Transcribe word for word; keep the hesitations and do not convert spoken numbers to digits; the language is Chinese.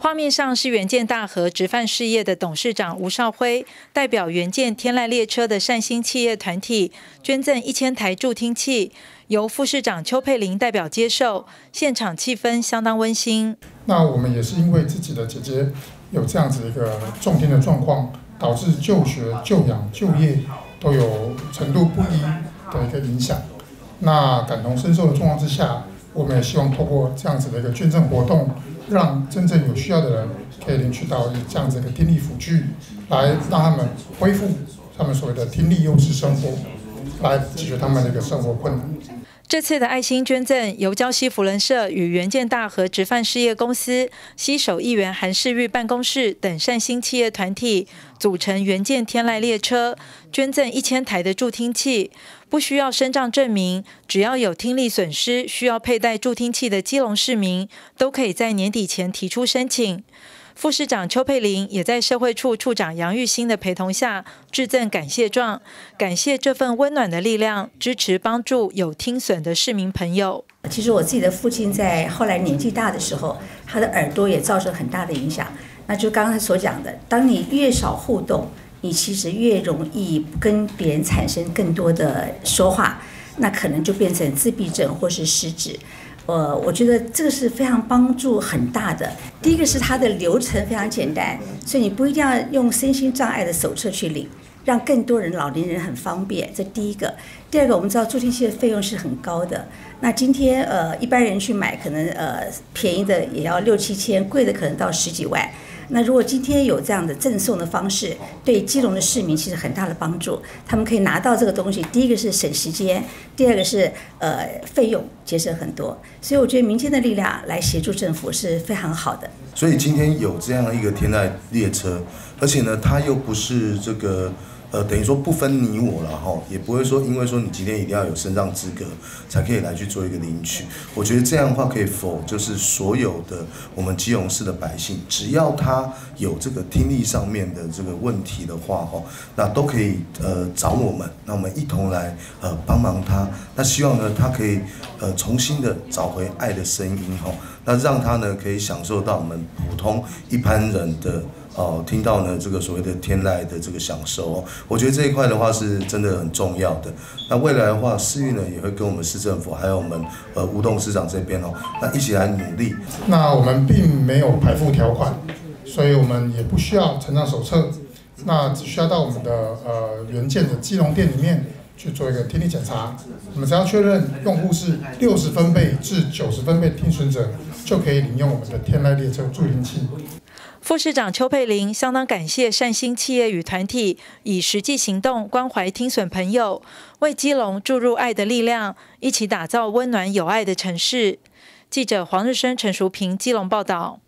画面上是元件大和直贩事业的董事长吴少辉，代表元件天籁列车的善心企业团体捐赠一千台助听器，由副市长邱佩玲代表接受，现场气氛相当温馨。 那我们也是因为自己的姐姐有这样子一个重听的状况，导致就学、就养、就业都有程度不一的一个影响。那感同身受的状况之下，我们也希望透过这样子的一个捐赠活动，让真正有需要的人可以领取到这样子一个听力辅具，来让他们恢复他们所谓的听力优势生活，来解决他们的一个生活困难。 这次的爱心捐赠由礁溪福伦社与元件大和直贩事业公司、西首议员韩世玉办公室等善心企业团体组成元件天籁列车，捐赠一千台的助听器，不需要身障证明，只要有听力损失需要佩戴助听器的基隆市民，都可以在年底前提出申请。副市长邱佩玲也在社会处处长杨玉兴的陪同下致赠感谢状，感谢这份温暖的力量，支持帮助有听损的市民朋友。 其实我自己的父亲在后来年纪大的时候，他的耳朵也造成很大的影响。那就刚才所讲的，当你越少互动，你其实越容易跟别人产生更多的说话，那可能就变成自闭症或是失智。呃，我觉得这个是非常帮助很大的。第一个是它的流程非常简单，所以你不一定要用身心障碍的手册去领，让更多人老年人很方便。这第一个。第二个，我们知道助听器的费用是很高的。那今天呃一般人去买，可能呃便宜的也要六七千，贵的可能到十几万。那如果今天有这样的赠送的方式，对基隆的市民其实很大的帮助。他们可以拿到这个东西，第一个是省时间，第二个是呃费用节省很多。所以我觉得民间的力量来协助政府是非常好的。 所以今天有这样一个天籁列车，而且呢，它又不是这个。呃，等于说不分你我了哈，也不会说因为说你今天一定要有身障资格才可以来去做一个领取。我觉得这样的话可以否就是所有的我们基隆市的百姓，只要他有这个听力上面的这个问题的话哈，那都可以呃找我们，那我们一同来呃帮忙他。那希望呢他可以呃重新的找回爱的声音哈，那让他呢可以享受到我们普通一般人的。哦，听到呢这个所谓的天籁的这个享受哦，我觉得这一块的话是真的很重要的。那未来的话，市域呢也会跟我们市政府还有我们呃吴董事长这边哦，那一起来努力。 那我们并没有排付条款，所以我们也不需要成长手册，那只需要到我们的呃元件的基隆店里面去做一个听力检查。我们只要确认用户是六十分贝至九十分贝听损者，就可以领用我们的天籁列车助听器。 副市长邱佩玲相当感谢善心企业与团体以实际行动关怀听损朋友，为基隆注入爱的力量，一起打造温暖有爱的城市。记者黄日升、陈淑平基隆报道。